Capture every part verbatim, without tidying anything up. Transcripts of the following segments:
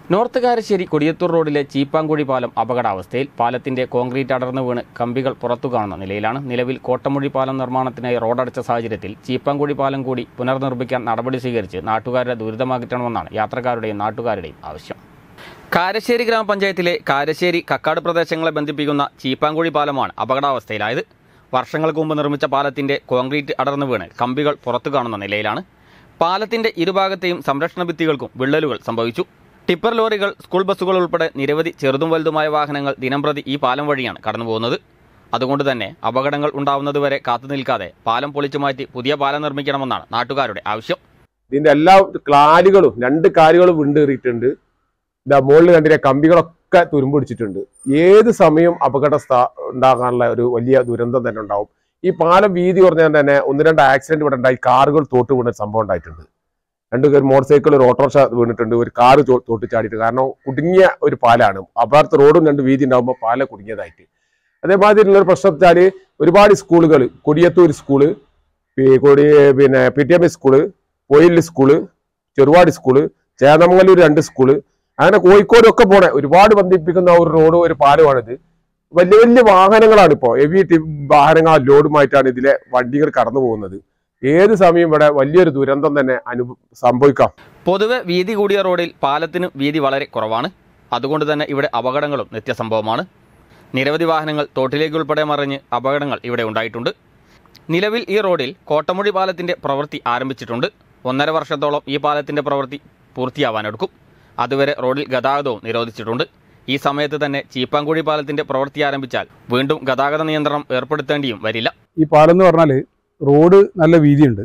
North Karassery Kodiyathur റോഡിലെ ചീപ്പാങ്കുഴി പാലം അപകടാവസ്ഥയിൽ. പാലത്തിന്റെ കോൺക്രീറ്റ് അടർന്നു വീണ് കമ്പികൾ പുറത്തു കാണുന്ന നിലയിലാണ്. നിലവിൽ കോട്ടമുഴി പാലം നിർമ്മാണത്തിനായി റോഡടച്ച സാഹചര്യത്തിൽ ചീപ്പാങ്കുഴി പാലം കൂടി പുനർനിർമ്മിക്കാൻ നടപടി സ്വീകരിച്ച് നാട്ടുകാരുടെ ദുരിതമകറ്റണമെന്നാണ് യാത്രക്കാരുടെയും നാട്ടുകാരുടെയും ആവശ്യം. കാരശ്ശേരി ഗ്രാമപഞ്ചായത്തിലെ കാരശ്ശേരി കക്കാട് പ്രദേശങ്ങളെ ബന്ധിപ്പിക്കുന്ന ചീപ്പാങ്കുഴി പാലമാണ് അപകടാവസ്ഥയിലായത്. വർഷങ്ങൾക്ക് മുമ്പ് നിർമ്മിച്ച പാലത്തിന്റെ കോൺക്രീറ്റ് അടർന്നു വീണ് കമ്പികൾ പുറത്തു കാണുന്ന നിലയിലാണ്. പാലത്തിന്റെ ഇരുഭാഗത്തെയും സംരക്ഷണ ഭിത്തികൾക്കും വിള്ളലുകൾ സംഭവിച്ചു. ടിപ്പർ ലോറികൾ, സ്കൂൾ ബസ്സുകൾ ഉൾപ്പെടെ നിരവധി ചെറുതും വലുതുമായ വാഹനങ്ങൾ ദിനംപ്രതി ഈ പാലം വഴിയാണ് കടന്നുപോകുന്നത്. അതുകൊണ്ട് തന്നെ അപകടങ്ങൾ ഉണ്ടാവുന്നതുവരെ കാത്തുനിൽക്കാതെ പാലം പൊളിച്ചു മാറ്റി പുതിയ പാലം നിർമ്മിക്കണമെന്നാണ് നാട്ടുകാരുടെ ആവശ്യം. ഇതിന്റെ എല്ലാ കാലുകളും രണ്ട് കാലുകളും വിണ്ടേറിയിട്ടുണ്ട്. ഇതാ മുകളിൽ കണ്ടില്ലേ, കമ്പികളൊക്കെ തുരുമ്പിടിച്ചിട്ടുണ്ട്. ഏത് സമയം അപകട ഉണ്ടാകാനുള്ള ഒരു വലിയ ദുരന്തം തന്നെ ഉണ്ടാവും. ഈ പാലം വീതി കുറഞ്ഞാൽ തന്നെ ഒന്ന് രണ്ട് ആക്സിഡന്റ് ഇവിടെ ഉണ്ടായി. കാറുകൾ തോട്ട് വീണ സംഭവം ഉണ്ടായിട്ടുണ്ട്. രണ്ട് ഒരു മോട്ടോർ സൈക്കിൾ, ഒരു ഓട്ടോറിക്ഷ വീണിട്ടുണ്ട്. ഒരു കാറ് തോട്ട് ചാടിയിട്ട്. കാരണം കുടുങ്ങിയ ഒരു പാലാണ്. അപ്പുറത്ത് റോഡും രണ്ട് വീതി ഉണ്ടാകുമ്പോൾ പാല കുടുങ്ങിയതായിട്ട്. അതേമാതിരിയുള്ള ഒരു പ്രശ്നം വെച്ചാൽ ഒരുപാട് സ്കൂളുകൾ, കൊടിയത്തൂർ സ്കൂള്, കൊടി പിന്നെ P T M E school, Poyil school, Cheruvadi school, Chennamangallur രണ്ട് സ്കൂള്, അങ്ങനെ കോഴിക്കോടൊക്കെ പോണേ ഒരുപാട് ബന്ധിപ്പിക്കുന്ന ഒരു റോഡും ഒരു പാലമാണിത്. വലിയ വലിയ വാഹനങ്ങളാണ് ഇപ്പോൾ, ഹെവി വാഹനങ്ങൾ ലോഡുമായിട്ടാണ് ഇതിലെ വണ്ടികൾ കടന്നു പോകുന്നത്. ഏത് സമയം ഇവിടെ വലിയൊരു ദുരന്തം തന്നെ അനു സംഭവിക്കാം. പൊതുവെ വീതി കൂടിയ റോഡിൽ പാലത്തിന് വീതി വളരെ കുറവാണ്. അതുകൊണ്ട് തന്നെ ഇവിടെ അപകടങ്ങളും നിത്യസംഭവമാണ്. നിരവധി വാഹനങ്ങൾ തോട്ടിലേക്ക് ഉൾപ്പെടെ മറിഞ്ഞ് അപകടങ്ങൾ ഇവിടെ ഉണ്ടായിട്ടുണ്ട്. നിലവിൽ ഈ റോഡിൽ കോട്ടമുഴി പാലത്തിന്റെ പ്രവൃത്തി ആരംഭിച്ചിട്ടുണ്ട്. ഒന്നര വർഷത്തോളം ഈ പാലത്തിന്റെ പ്രവൃത്തി പൂർത്തിയാവാനെടുക്കും. അതുവരെ റോഡിൽ ഗതാഗതവും നിരോധിച്ചിട്ടുണ്ട്. ഈ സമയത്ത് തന്നെ ചീപ്പാങ്കുഴി പാലത്തിന്റെ പ്രവൃത്തി ആരംഭിച്ചാൽ വീണ്ടും ഗതാഗത നിയന്ത്രണം ഏർപ്പെടുത്തേണ്ടിയും വരില്ല. ഈ പാലം എന്ന് പറഞ്ഞാൽ റോഡ് നല്ല വീതിയുണ്ട്.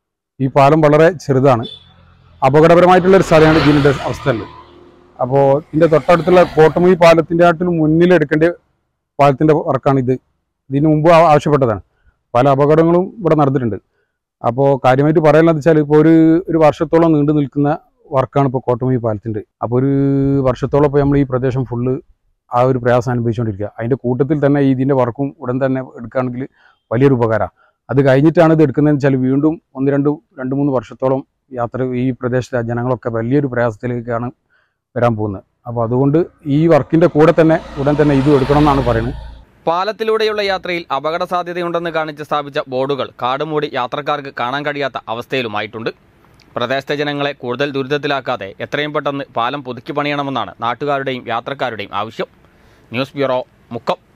ഈ പാലം വളരെ ചെറുതാണ്. അപകടപരമായിട്ടുള്ളൊരു സ്ഥലമാണ് ഇതിൻ്റെ അവസ്ഥയുണ്ട്. അപ്പോൾ ഇതിൻ്റെ തൊട്ടടുത്തുള്ള കോട്ടമുഴി പാലത്തിൻ്റെ ആട്ടിലും മുന്നിൽ എടുക്കേണ്ട പാലത്തിൻ്റെ വർക്കാണ് ഇത്. ഇതിന് മുമ്പ് ആവശ്യപ്പെട്ടതാണ്. പല അപകടങ്ങളും ഇവിടെ നടന്നിട്ടുണ്ട്. അപ്പോൾ കാര്യമായിട്ട് പറയാനുള്ളത് വെച്ചാൽ ഇപ്പോൾ ഒരു ഒരു വർഷത്തോളം നീണ്ടു നിൽക്കുന്ന വർക്കാണ് ഇപ്പോൾ കോട്ടമുഴി പാലത്തിൻ്റെ. അപ്പോൾ ഒരു വർഷത്തോളം ഇപ്പോൾ നമ്മൾ ഈ പ്രദേശം ഫുള്ള് ആ ഒരു പ്രയാസം അനുഭവിച്ചുകൊണ്ടിരിക്കുക. അതിൻ്റെ കൂട്ടത്തിൽ തന്നെ ഇതിൻ്റെ വർക്കും ഉടൻ തന്നെ എടുക്കുകയാണെങ്കിൽ വലിയൊരു ഉപകാരമാണ്. അത് കഴിഞ്ഞിട്ടാണ് ഇത് എടുക്കുന്നതെന്ന് വെച്ചാൽ വീണ്ടും ഒന്ന് രണ്ട് രണ്ട് മൂന്ന് വർഷത്തോളം യാത്ര ഈ പ്രദേശത്തെ ജനങ്ങളൊക്കെ വലിയൊരു പ്രയാസത്തിലേക്കാണ് വരാൻ പോകുന്നത്. അപ്പോൾ അതുകൊണ്ട് ഈ വർക്കിൻ്റെ കൂടെ തന്നെ ഉടൻ തന്നെ ഇതും എടുക്കണം എന്നാണ് പറയുന്നത്. പാലത്തിലൂടെയുള്ള യാത്രയിൽ അപകട സാധ്യതയുണ്ടെന്ന് കാണിച്ച് സ്ഥാപിച്ച ബോർഡുകൾ കാടുമൂടി യാത്രക്കാർക്ക് കാണാൻ കഴിയാത്ത അവസ്ഥയിലുമായിട്ടുണ്ട്. പ്രദേശത്തെ ജനങ്ങളെ കൂടുതൽ ദുരിതത്തിലാക്കാതെ എത്രയും പെട്ടെന്ന് പാലം പുതുക്കി പണിയണമെന്നാണ് നാട്ടുകാരുടെയും യാത്രക്കാരുടെയും ആവശ്യം. News bureau, Mukkam.